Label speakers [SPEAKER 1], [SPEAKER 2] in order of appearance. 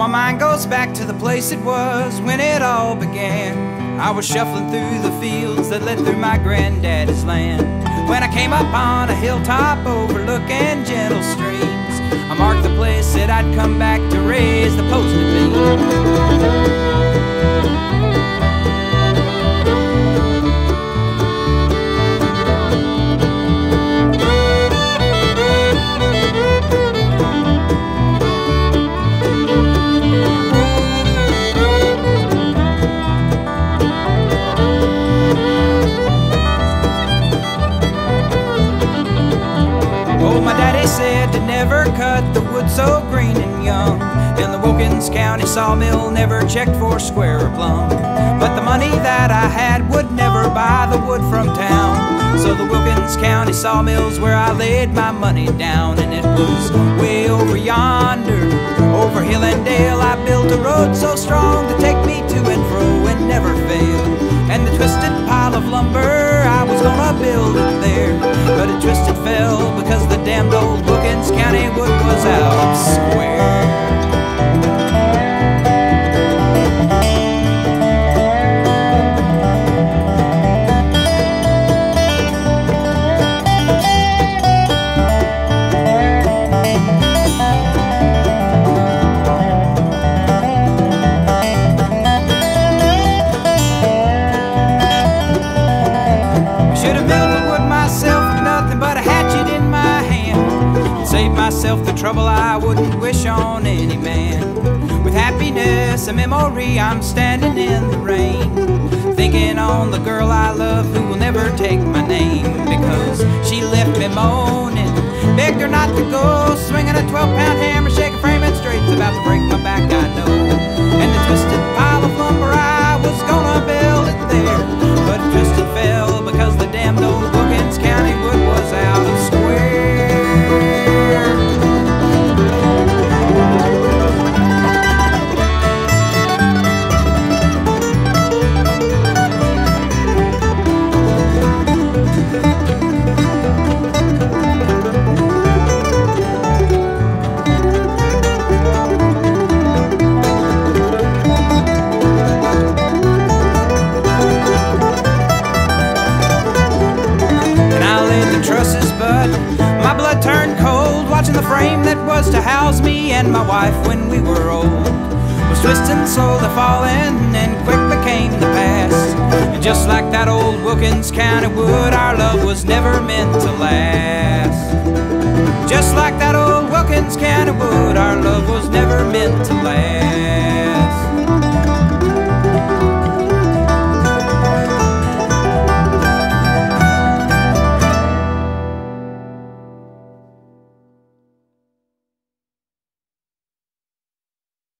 [SPEAKER 1] my mind goes back to the place it was when it all began. I was shuffling through the fields that led through my granddaddy's land, when I came up on a hilltop overlooking gentle streams. I marked the place that I'd come back to raise the posted beam. They said to never cut the wood so green and young, and the Wilkins County sawmill never checked for square or plumb. But the money that I had would never buy the wood from town, so the Wilkins County sawmill's where I laid my money down. And it was way over yonder, over hill and dale, I built a road so strong to take me to and fro and never fail. And the twisted pile of lumber, I was gonna build it there, but it twisted fell because the damned old Wilkins County wood was out of square. Save myself the trouble I wouldn't wish on any man. With happiness a memory, I'm standing in the rain, thinking on the girl I love who will never take my name, because she left me moaning, begged her not to go, swinging a 12-pound hammer, shaking frame and straight's about to break my back, I know. And the twisted pile of lumber, I was gonna build it there, but it twisted fell because the damned old Wilkins County wood was out of square. My blood turned cold, watching the frame that was to house me and my wife when we were old. Was twisting, slowly falling, and quick became the past. And just like that old Wilkins County wood, our love was never meant to last. Just like that old